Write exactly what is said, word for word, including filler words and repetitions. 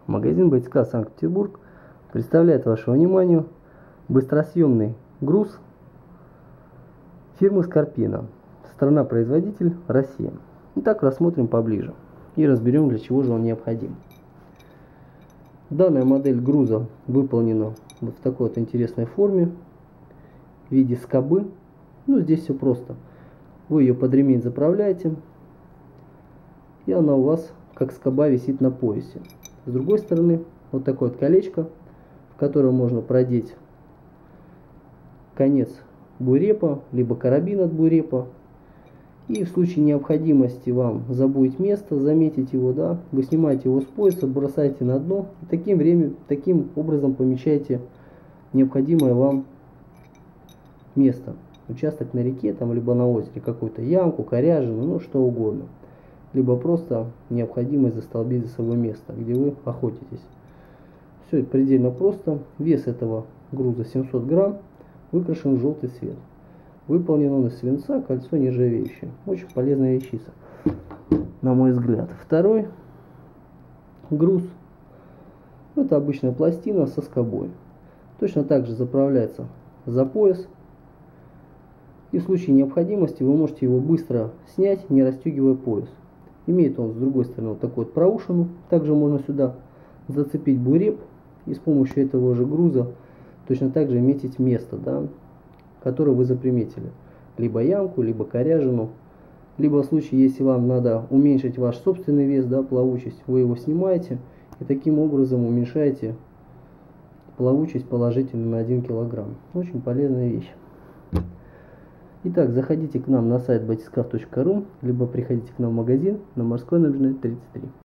Магазин Батискаф Санкт-Петербург представляет вашему вниманию быстросъемный груз фирмы Скорпина. Страна-производитель Россия. Итак, рассмотрим поближе и разберем, для чего же он необходим. Данная модель груза выполнена вот в такой вот интересной форме в виде скобы. Ну, здесь все просто. Вы ее под ремень заправляете, и она у вас как скоба висит на поясе. С другой стороны, вот такое вот колечко, в которое можно продеть конец бурепа, либо карабин от бурепа. И в случае необходимости вам забудет место, заметить его, да, вы снимаете его с пояса, бросаете на дно, и таким, время, таким образом помещаете необходимое вам место. Участок на реке, там, либо на озере, какую-то ямку, коряжину, ну что угодно. Либо просто необходимость застолбить за собой место, где вы охотитесь. Все предельно просто. Вес этого груза семьсот грамм, выкрашен в желтый цвет. Выполнен он из свинца, кольцо нержавеющее. Очень полезная вещица, на мой взгляд. Второй груз. Это обычная пластина со скобой. Точно так же заправляется за пояс. И в случае необходимости вы можете его быстро снять, не расстегивая пояс. Имеет он с другой стороны вот такую вот проушину. Также можно сюда зацепить буреп и с помощью этого же груза точно так же метить место, да, которое вы заприметили. Либо ямку, либо коряжину. Либо в случае, если вам надо уменьшить ваш собственный вес, да, плавучесть, вы его снимаете и таким образом уменьшаете плавучесть положительно на один килограмм. Очень полезная вещь. Итак, заходите к нам на сайт батискаф точка ру, либо приходите к нам в магазин на Морской набережной тридцать три.